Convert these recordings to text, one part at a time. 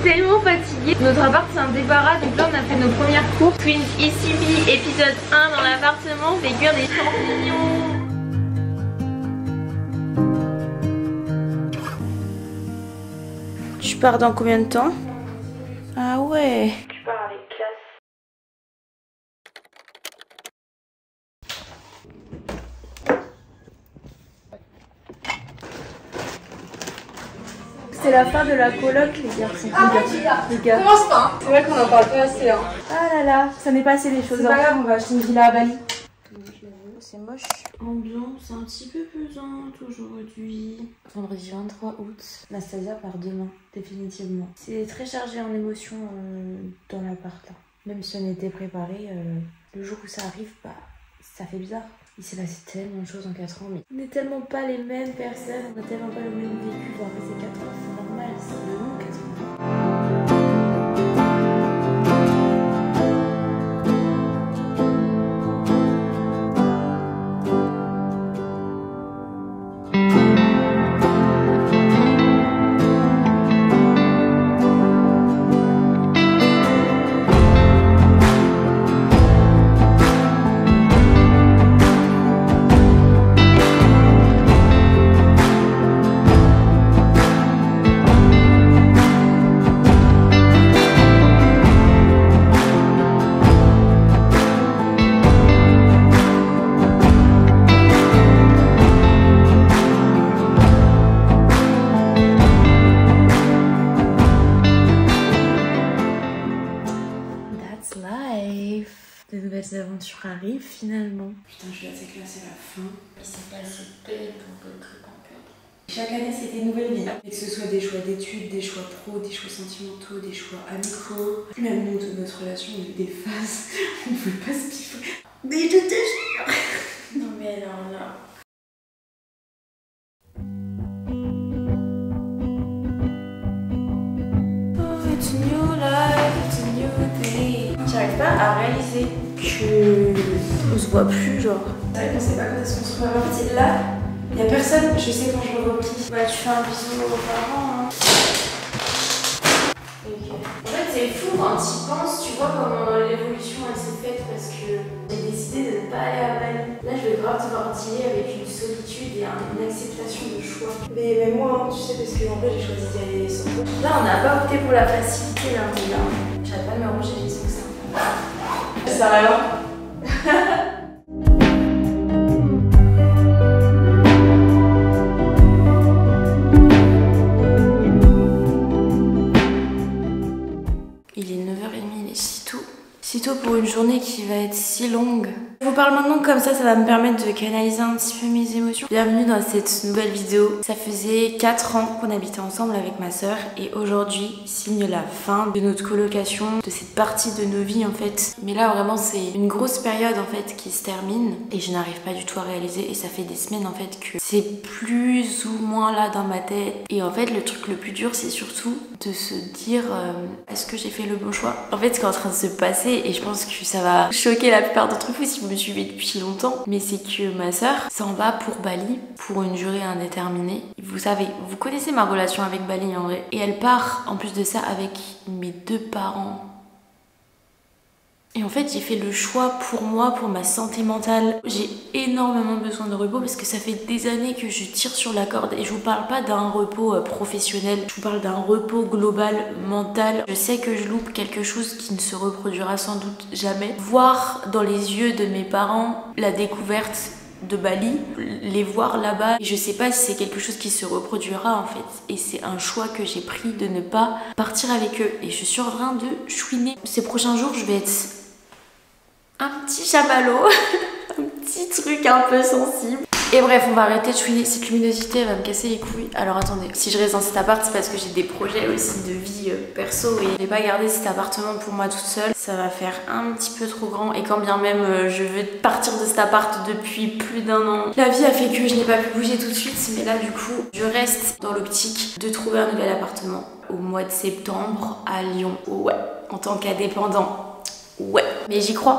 tellement fatiguée. Notre appart c'est un débarras, donc là on a fait nos premières courses. Twins ECB épisode 1 dans l'appartement, on fait cuire des champignons. Tu pars dans combien de temps? Ah ouais. Tu pars avec classe. C'est la fin de la coloc les garçons. Les gars. Commence pas, hein. C'est vrai qu'on en parle pas assez hein. Ah là là, ça n'est pas assez les choses. C'est pas grave, on va acheter une villa à Bali. C'est moche. Ambiance un petit peu pesante aujourd'hui. Vendredi 23 août. Nastasia part demain, définitivement. C'est très chargé en émotions dans l'appart là. Même si on était préparé, le jour où ça arrive, bah ça fait bizarre. Il s'est passé tellement de choses en 4 ans, mais on n'est tellement pas les mêmes personnes, on n'a tellement pas le même vécu. Bon, après c'est 4 ans, c'est normal, c'est de long 4 ans. De nouvelles aventures arrivent finalement. Putain, je suis assez que là c'est la fin. Il s'est passé tellement de trucs encore. Chaque année c'est des nouvelles vies. Et que ce soit des choix d'études, des choix pro, des choix sentimentaux, des choix amicaux. Même nous de notre relation, on a eu des phases où on ne pouvait pas se piffrer. Mais je te jure. Non mais alors là. Oh, it's a new life, it's a new day. J'arrive pas à réaliser que on se voit plus genre. C'est vrai qu'on sait pas quand est-ce qu'on se revoit. En fait là, y a personne, je sais quand je revois qui. Bah tu fais un bisou aux parents hein. Okay. En fait c'est fou quand tu y penses, tu vois comment l'évolution elle s'est faite parce que j'ai décidé de ne pas aller à Bali. Là je vais grave devoir dealer avec une solitude et une acceptation de choix. Mais moi, hein, tu sais, parce qu'en vrai j'ai choisi d'y aller sans toi. Là on n'a pas opté pour la facilité là, mais là j'arrête pas de me ranger les ongles, c'est un peu. Ça va alors. Il est 9h30, il est si tôt pour une journée qui va être si longue. Je vous parle maintenant comme ça va me permettre de canaliser un petit peu mes émotions. Bienvenue dans cette nouvelle vidéo. Ça faisait 4 ans qu'on habitait ensemble avec ma soeur et aujourd'hui signe la fin de notre colocation, de cette partie de nos vies en fait. Mais là vraiment c'est une grosse période en fait qui se termine et je n'arrive pas du tout à réaliser et ça fait des semaines en fait que c'est plus ou moins là dans ma tête. Et en fait le truc le plus dur c'est surtout de se dire est-ce que j'ai fait le bon choix. En fait ce qui est en train de se passer et je pense que ça va choquer la plupart d'entre vous si vous me suivez depuis longtemps, mais c'est que ma soeur s'en va pour Bali pour une durée indéterminée. Vous savez, vous connaissez ma relation avec Bali en vrai, et elle part en plus de ça avec mes 2 parents. Et en fait j'ai fait le choix pour moi, pour ma santé mentale. J'ai énormément besoin de repos parce que ça fait des années que je tire sur la corde et je vous parle pas d'un repos professionnel, je vous parle d'un repos global, mental. Je sais que je loupe quelque chose qui ne se reproduira sans doute jamais. Voir dans les yeux de mes parents la découverte de Bali, les voir là-bas, je sais pas si c'est quelque chose qui se reproduira en fait, et c'est un choix que j'ai pris de ne pas partir avec eux et je suis en train de chouiner. Ces prochains jours je vais être un petit chamallow, un petit truc un peu sensible. Et bref, on va arrêter de chouiner, cette luminosité elle va me casser les couilles. Alors attendez, si je reste dans cet appart c'est parce que j'ai des projets aussi de vie perso et je vais pas garder cet appartement pour moi toute seule. Ça va faire un petit peu trop grand et quand bien même je veux partir de cet appart depuis plus d'1 an. La vie a fait que je n'ai pas pu bouger tout de suite, mais là du coup je reste dans l'optique de trouver un nouvel appartement au mois de septembre à Lyon. Ouais, en tant qu'indépendant. Ouais, mais j'y crois.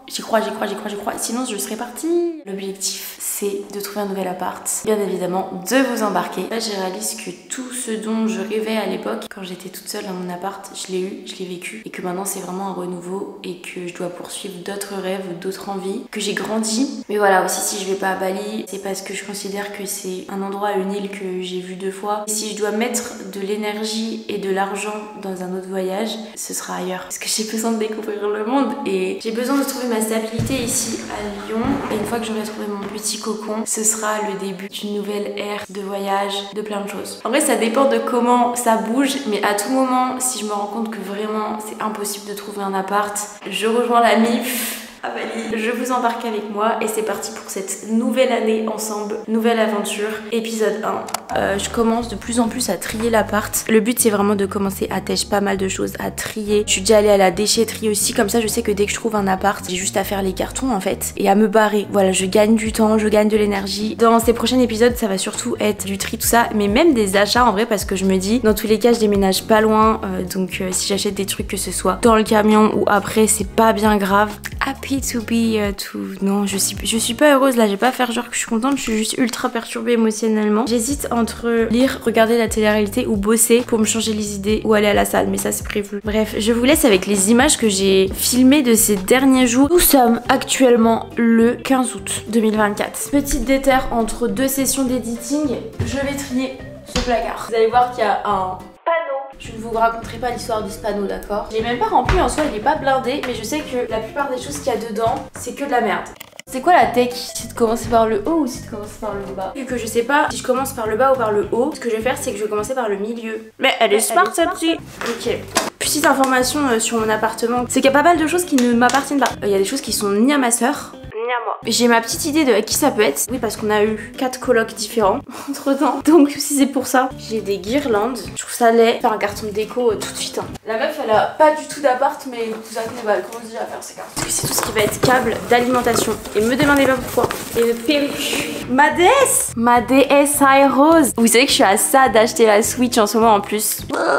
J'y crois. Sinon, je serais partie. L'objectif, c'est de trouver un nouvel appart. Bien évidemment, de vous embarquer. Là, je réalise que tout ce dont je rêvais à l'époque, quand j'étais toute seule dans mon appart, je l'ai eu, je l'ai vécu. Et que maintenant, c'est vraiment un renouveau et que je dois poursuivre d'autres rêves, d'autres envies. Que j'ai grandi. Mais voilà, aussi, si je vais pas à Bali, c'est parce que je considère que c'est un endroit, une île que j'ai vu 2 fois. Et si je dois mettre de l'énergie et de l'argent dans un autre voyage, ce sera ailleurs. Parce que j'ai besoin de découvrir le monde et j'ai besoin de trouver ma stabilité ici à Lyon. Et une fois que j'aurai trouvé mon petit cocon, ce sera le début d'une nouvelle ère de voyage, de plein de choses. En vrai, ça dépend de comment ça bouge, mais à tout moment, si je me rends compte que vraiment c'est impossible de trouver un appart, je rejoins la MIF à Bali. Je vous embarque avec moi et c'est parti pour cette nouvelle année ensemble, nouvelle aventure, épisode 1. Je commence de plus en plus à trier l'appart. Le but c'est vraiment de commencer à tèche pas mal de choses, à trier. Je suis déjà allée à la déchetterie aussi, comme ça je sais que dès que je trouve un appart, j'ai juste à faire les cartons en fait et à me barrer. Voilà, je gagne du temps, je gagne de l'énergie. Dans ces prochains épisodes, ça va surtout être du tri, tout ça, mais même des achats en vrai parce que je me dis, dans tous les cas, je déménage pas loin, donc si j'achète des trucs que ce soit dans le camion ou après, c'est pas bien grave. Happy to be non, je suis pas heureuse là, je vais pas faire genre que je suis contente, je suis juste ultra perturbée émotionnellement. J'hésite entre lire, regarder la télé-réalité ou bosser pour me changer les idées ou aller à la salle, mais ça c'est prévu. Bref, je vous laisse avec les images que j'ai filmées de ces derniers jours. Nous sommes actuellement le 15 août 2024. Petite déterre entre 2 sessions d'editing, je vais trier ce placard. Vous allez voir qu'il y a un panneau. Je ne vous raconterai pas l'histoire de ce panneau, d'accord? Je l'ai même pas rempli en soi, il est pas blindé, mais je sais que la plupart des choses qu'il y a dedans, c'est que de la merde. C'est quoi la tech? C'est de commencer par le haut ou c'est de commencer par le bas? Vu que je sais pas si je commence par le bas ou par le haut, ce que je vais faire c'est que je vais commencer par le milieu. Mais elle est smart celle-ci. Ok. Petite information sur mon appartement, c'est qu'il y a pas mal de choses qui ne m'appartiennent pas. Il y a des choses qui sont ni à ma soeur, ni à moi. J'ai ma petite idée de à qui ça peut être. Oui, parce qu'on a eu 4 colocs différents entre temps. Donc si c'est pour ça, j'ai des guirlandes. Je trouve ça laid. Faire un carton de déco tout de suite. Hein. La meuf, elle a pas du tout d'appart, mais vous inquiétez pas, elle commence déjà à faire ses cartons. Parce que c'est tout ce qui va être câble d'alimentation. Et me demandez pas pourquoi. Et une perruque. Ma déesse! Ma déesse High Rose. Vous savez que je suis à ça d'acheter la Switch en ce moment en plus.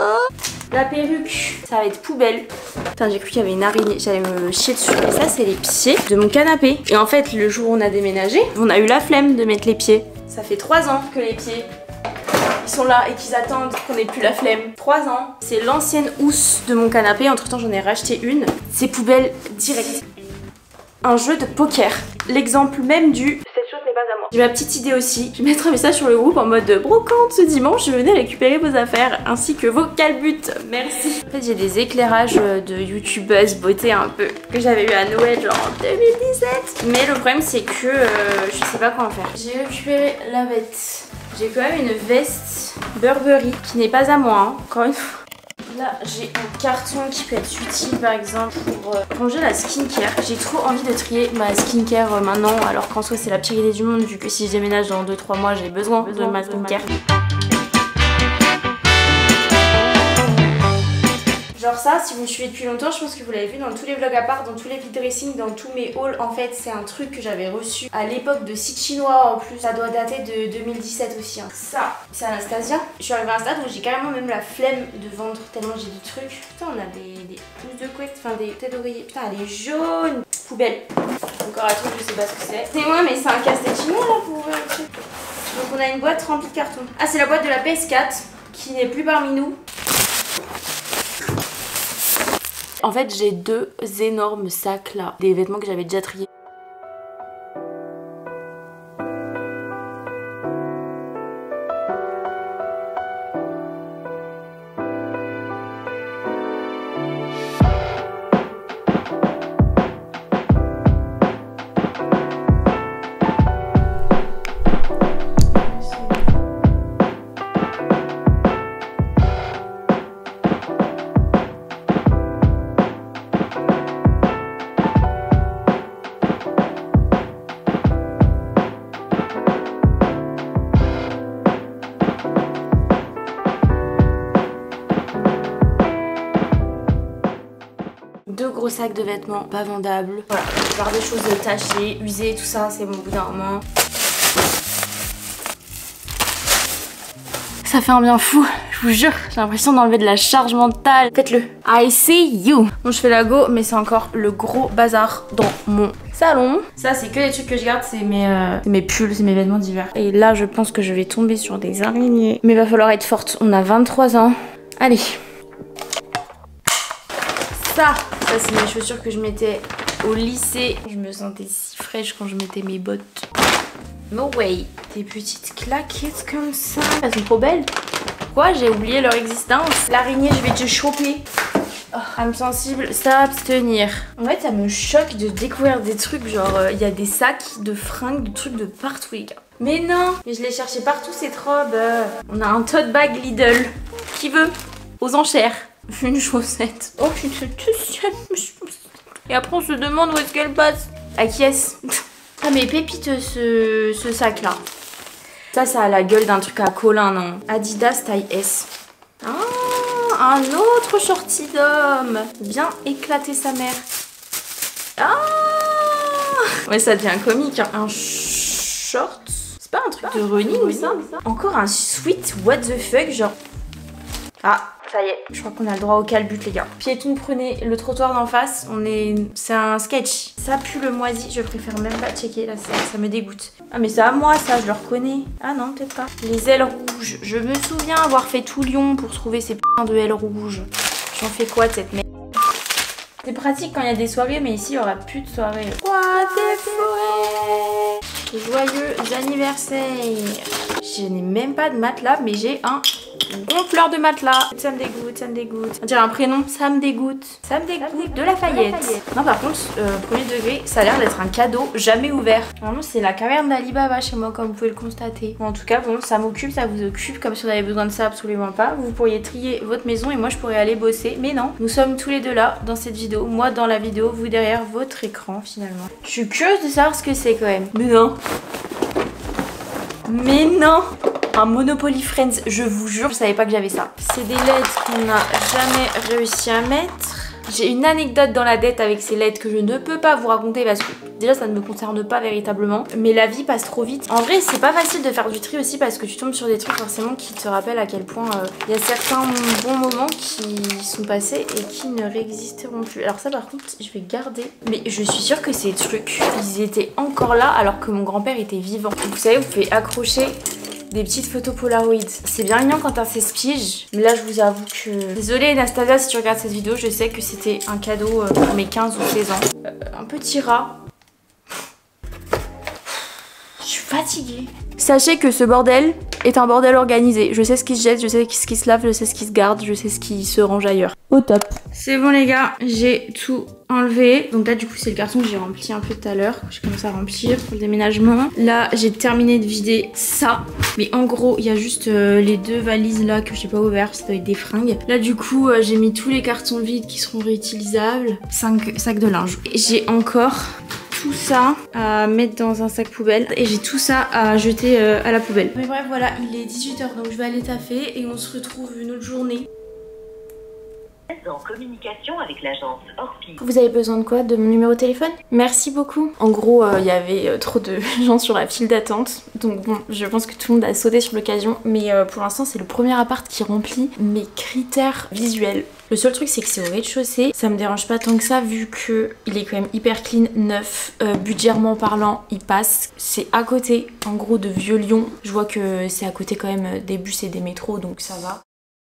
La perruque, ça va être poubelle. Putain, j'ai cru qu'il y avait une araignée, j'allais me chier dessus. Et ça, c'est les pieds de mon canapé. Et en fait, le jour où on a déménagé, on a eu la flemme de mettre les pieds. Ça fait 3 ans que les pieds, ils sont là et qu'ils attendent qu'on ait plus la flemme. 3 ans. C'est l'ancienne housse de mon canapé. Entre temps, j'en ai racheté une. C'est poubelle direct. Un jeu de poker. L'exemple même du cette chose n'est pas à moi. J'ai ma petite idée aussi. Je vais mettre un message sur le groupe en mode brocante ce dimanche. Venez récupérer vos affaires ainsi que vos calbutes. Merci. En fait, j'ai des éclairages de youtubeuse beauté un peu que j'avais eu à Noël genre en 2017. Mais le problème c'est que je sais pas quoi en faire. J'ai récupéré la bête. J'ai quand même une veste Burberry qui n'est pas à moi, hein, encore une fois. Là, j'ai un carton qui peut être utile par exemple pour ranger la skincare. J'ai trop envie de trier ma skincare maintenant, alors qu'en soi c'est la pire idée du monde vu que si je déménage dans 2-3 mois, j'ai besoin de ma skincare. Genre ça, si vous me suivez depuis longtemps, je pense que vous l'avez vu dans tous les vlogs à part, dans tous les vide dressing, dans tous mes hauls. En fait, c'est un truc que j'avais reçu à l'époque de sites chinois en plus. Ça doit dater de 2017 aussi. Hein. Ça, c'est Anastasia. Je suis arrivée à un stade où j'ai carrément même la flemme de vendre tellement j'ai de trucs. Putain, on a des pousses de couette, enfin des têtes d'oreiller. Putain, elle est jaune. Poubelle. Encore un truc, je sais pas ce que c'est. C'est moi, mais c'est un casse-tête chinois là pour ouvrir le truc. Donc on a une boîte remplie de cartons. Ah, c'est la boîte de la PS4 qui n'est plus parmi nous. En fait, j'ai 2 énormes sacs là, des vêtements que j'avais déjà triés. Gros sac de vêtements pas vendables. Voilà, avoir des choses tachées, usées, tout ça, c'est bon au bout d'un moment. Ça fait un bien fou, je vous jure, j'ai l'impression d'enlever de la charge mentale. Faites-le. I see you. Bon, je fais la go, mais c'est encore le gros bazar dans mon salon. Ça, c'est que les trucs que je garde, c'est mes pulls, c'est mes vêtements d'hiver. Et là, je pense que je vais tomber sur des araignées. Mais il va falloir être forte. On a 23 ans. Allez. Ça c'est mes chaussures que je mettais au lycée. Je me sentais si fraîche quand je mettais mes bottes. No way. Des petites claquettes comme ça. Elles sont trop belles. Quoi? J'ai oublié leur existence. L'araignée, je vais te choper. Oh, âme sensible, s'abstenir. En fait, ça me choque de découvrir des trucs genre il y a des sacs de fringues, de trucs de partout les gars. Mais non, mais je les cherchais partout cette robe. On a un tote bag Lidl. Qui veut? Aux enchères. Une chaussette. Oh putain, et après on se demande où est-ce qu'elle passe. À qui est-ce? Ah mais pépite ce sac là. Ça a la gueule d'un truc à Colin, non? Adidas taille S. Ah, un autre shorty d'homme. Bien éclater sa mère. Ah ouais, ça devient comique hein. Un short. C'est pas un truc de running ça? Encore un sweet what the fuck genre. Ah, ça y est, je crois qu'on a le droit au calbut les gars. Piéton, prenez le trottoir d'en face, c'est un sketch. Ça pue le moisi, je préfère même pas checker là, ça me dégoûte. Ah mais c'est à moi ça, je le reconnais. Ah non, peut-être pas. Les ailes rouges, je me souviens avoir fait tout Lyon pour trouver ces p***s de ailes rouges. J'en fais quoi de cette merde? C'est pratique quand il y a des soirées, mais ici il y aura plus de soirées. Quoi des forêts? Joyeux anniversaire. Je n'ai même pas de matelas, mais j'ai un gonfleur de matelas. Ça me dégoûte, ça me dégoûte. On dirait un prénom, ça me dégoûte. Ça me dégoûte de Lafayette. Non, par contre, premier degré, ça a l'air d'être un cadeau jamais ouvert. Vraiment, c'est la caverne d'Ali Baba chez moi, comme vous pouvez le constater. Bon, en tout cas, bon, ça m'occupe, ça vous occupe. Comme si on avait besoin de ça, absolument pas. Vous pourriez trier votre maison et moi, je pourrais aller bosser. Mais non, nous sommes tous les deux là, dans cette vidéo. Moi, dans la vidéo, vous derrière votre écran, finalement. Je suis curieuse de savoir ce que c'est quand même. Mais non. Mais non. Un Monopoly Friends, je vous jure, je savais pas que j'avais ça. C'est des LED qu'on n'a jamais réussi à mettre. J'ai une anecdote dans la tête avec ces LED que je ne peux pas vous raconter parce que déjà ça ne me concerne pas véritablement. Mais la vie passe trop vite. En vrai, c'est pas facile de faire du tri aussi parce que tu tombes sur des trucs forcément qui te rappellent à quel point il y a certains bons moments qui sont passés et qui ne réexisteront plus. Alors ça par contre, je vais garder. Mais je suis sûre que ces trucs, ils étaient encore là alors que mon grand-père était vivant. Vous savez, vous pouvez accrocher des petites photos Polaroid. C'est bien mignon quand t'as 16 piges. Mais là, je vous avoue que... Désolée Anastasia si tu regardes cette vidéo, je sais que c'était un cadeau pour mes 15 ou 16 ans. Un petit rat. Je suis fatiguée. Sachez que ce bordel est un bordel organisé. Je sais ce qui se jette, je sais ce qui se lave, je sais ce qui se garde, je sais ce qui se range ailleurs. Au top. C'est bon les gars, j'ai tout enlevé. Donc là du coup c'est le carton que j'ai rempli un peu tout à l'heure. Je commence à remplir pour le déménagement. Là j'ai terminé de vider ça. Mais en gros il y a juste les deux valises là que j'ai pas ouvertes. Ça doit être des fringues. Là du coup j'ai mis tous les cartons vides qui seront réutilisables. 5 sacs de linge. J'ai encore tout ça à mettre dans un sac poubelle et j'ai tout ça à jeter à la poubelle. Mais bref voilà, il est 18 h donc je vais aller taffer et on se retrouve une autre journée. En communication avec l'agence Orpi. Vous avez besoin de quoi? De mon numéro de téléphone? Merci beaucoup. En gros, il y avait trop de gens sur la file d'attente. Donc bon, je pense que tout le monde a sauté sur l'occasion. Mais pour l'instant, c'est le premier appart qui remplit mes critères visuels. Le seul truc, c'est que c'est au rez-de-chaussée. Ça me dérange pas tant que ça vu que il est quand même hyper clean, neuf. Budgétairement parlant, il passe. C'est à côté, en gros, de Vieux-Lyon. Je vois que c'est à côté quand même des bus et des métros, donc ça va.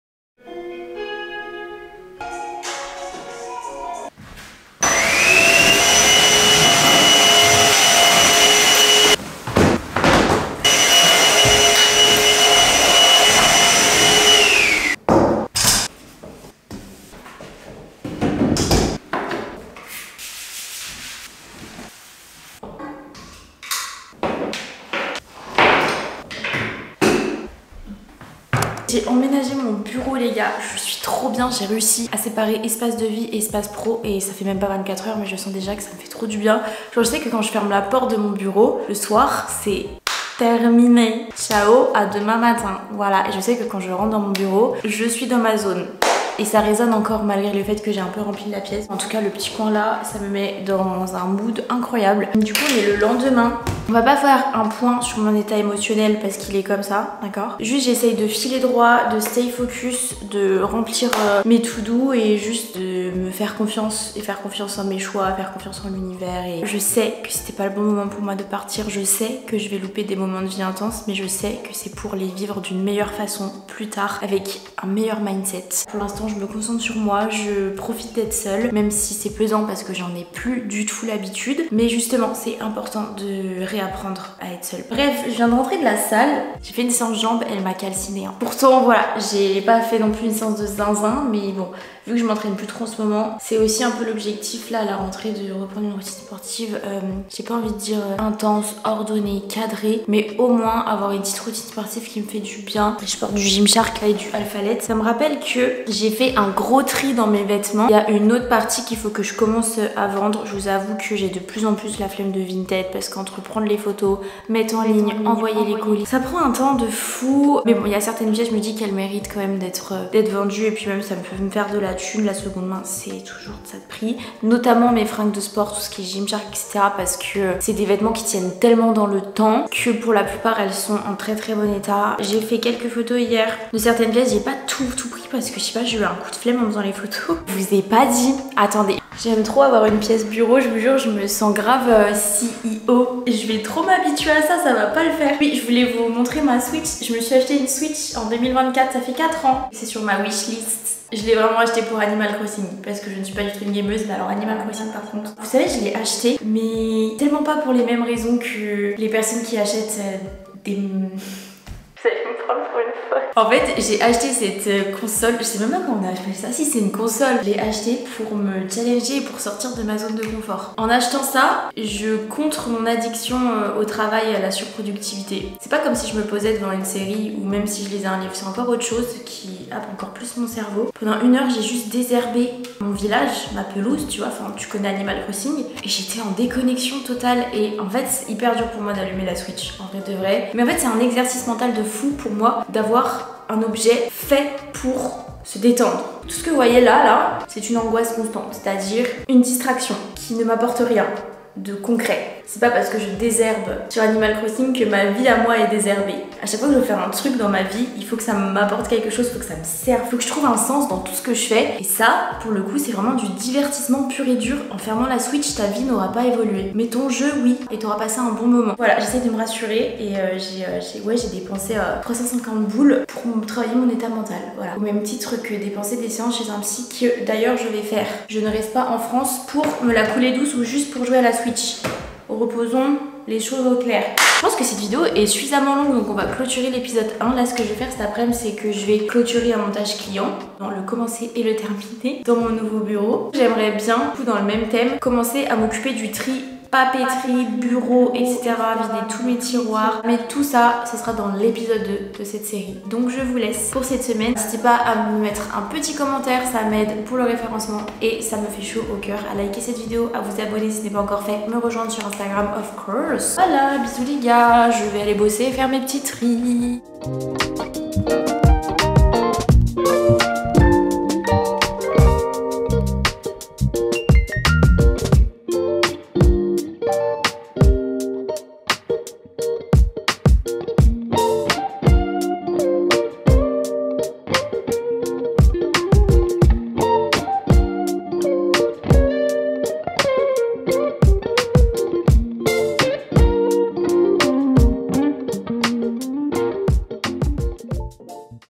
J'ai emménagé mon bureau les gars, je suis trop bien, j'ai réussi à séparer espace de vie et espace pro et ça fait même pas 24 heures mais je sens déjà que ça me fait trop du bien. Genre je sais que quand je ferme la porte de mon bureau, le soir c'est terminé. Ciao, à demain matin. Voilà, et je sais que quand je rentre dans mon bureau, je suis dans ma zone. Et ça résonne encore malgré le fait que j'ai un peu rempli la pièce. En tout cas le petit coin là, ça me met dans un mood incroyable. Du coup on est le lendemain On va pas faire un point sur mon état émotionnel parce qu'il est comme ça, d'accord? Juste j'essaye de filer droit, de stay focus, de remplir mes to-do et juste de me faire confiance et faire confiance en mes choix, faire confiance en l'univers. Et je sais que c'était pas le bon moment pour moi de partir, je sais que je vais louper des moments de vie intenses, mais je sais que c'est pour les vivre d'une meilleure façon plus tard avec un meilleur mindset. Pour l'instant je me concentre sur moi, je profite d'être seule, même si c'est pesant parce que j'en ai plus du tout l'habitude, mais justement c'est important de réapprendre à être seule. Bref, je viens de rentrer de la salle, j'ai fait une séance jambes, elle m'a calciné. Pourtant voilà, j'ai pas fait non plus une séance de zinzin, mais bon, vu que je m'entraîne plus trop en ce moment, c'est aussi un peu l'objectif là à la rentrée de reprendre une routine sportive. J'ai pas envie de dire intense, ordonnée, cadrée, mais au moins avoir une petite routine sportive qui me fait du bien. Je porte du Gymshark et du Alphalete. Ça me rappelle que j'ai fait un gros tri dans mes vêtements. Il y a une autre partie qu'il faut que je commence à vendre. Je vous avoue que j'ai de plus en plus la flemme de Vinted parce qu'entre prendre les photos, mettre en ligne, envoyer les colis, ça prend un temps de fou. Mais bon, il y a certaines pièces, je me dis qu'elles méritent quand même d'être vendues et puis même ça peut me faire de la thune. La seconde main, c'est toujours de ça de prix. Notamment mes fringues de sport, tout ce qui est Gymshark, etc. parce que c'est des vêtements qui tiennent tellement dans le temps que pour la plupart, elles sont en très très bon état. J'ai fait quelques photos hier de certaines pièces. J'ai pas tout pris parce que je sais pas, j'ai eu un coup de flemme en faisant les photos. Je vous ai pas dit. Attendez. J'aime trop avoir une pièce bureau, je vous jure, je me sens grave CEO. Et je vais trop m'habituer à ça, ça va pas le faire. Oui, je voulais vous montrer ma Switch. Je me suis acheté une Switch en 2024, ça fait 4 ans. C'est sur ma wishlist. Je l'ai vraiment acheté pour Animal Crossing parce que je ne suis pas du tout une gameuse, mais alors Animal Crossing par contre. Vous savez, je l'ai acheté, mais tellement pas pour les mêmes raisons que les personnes qui achètent des... Vous allez me prendre pour une folle. En fait, j'ai acheté cette console, je sais même pas comment on appelle ça. Si, c'est une console. Je l'ai acheté pour me challenger et pour sortir de ma zone de confort. En achetant ça, je contre mon addiction au travail et à la surproductivité. C'est pas comme si je me posais devant une série ou même si je lisais un livre. C'est encore autre chose qui happe encore plus mon cerveau. Pendant 1 heure, j'ai juste désherbé mon village, ma pelouse, tu vois. Enfin, tu connais Animal Crossing. Et j'étais en déconnexion totale. Et en fait, c'est hyper dur pour moi d'allumer la Switch, en vrai de vrai. Mais en fait, c'est un exercice mental de fou pour moi d'avoir un objet fait pour se détendre. Tout ce que vous voyez là, c'est une angoisse constante, c'est-à-dire une distraction qui ne m'apporte rien de concret. C'est pas parce que je désherbe sur Animal Crossing que ma vie à moi est désherbée. À chaque fois que je veux faire un truc dans ma vie, il faut que ça m'apporte quelque chose, il faut que ça me serve, il faut que je trouve un sens dans tout ce que je fais. Et ça, pour le coup, c'est vraiment du divertissement pur et dur. En fermant la Switch, ta vie n'aura pas évolué. Mais ton jeu, oui, et t'auras passé un bon moment. Voilà, j'essaie de me rassurer et j'ai dépensé 350 boules pour travailler mon état mental. Voilà. Au même titre que dépenser des séances chez un psy que d'ailleurs je vais faire. Je ne reste pas en France pour me la couler douce ou juste pour jouer à la Switch. Reposons les choses au clair. Je pense que cette vidéo est suffisamment longue, donc on va clôturer l'épisode 1. Là, ce que je vais faire cet après-midi, c'est que je vais clôturer un montage client, dans le commencer et le terminer, dans mon nouveau bureau. J'aimerais bien, dans le même thème, commencer à m'occuper du tri papeterie, bureau, etc. Vider tous mes tiroirs. Mais tout ça, ce sera dans l'épisode 2 de cette série. Donc je vous laisse pour cette semaine. N'hésitez pas à me mettre un petit commentaire, ça m'aide pour le référencement et ça me fait chaud au cœur. À liker cette vidéo, à vous abonner si ce n'est pas encore fait, me rejoindre sur Instagram of course. Voilà, bisous les gars, je vais aller bosser et faire mes petits tris.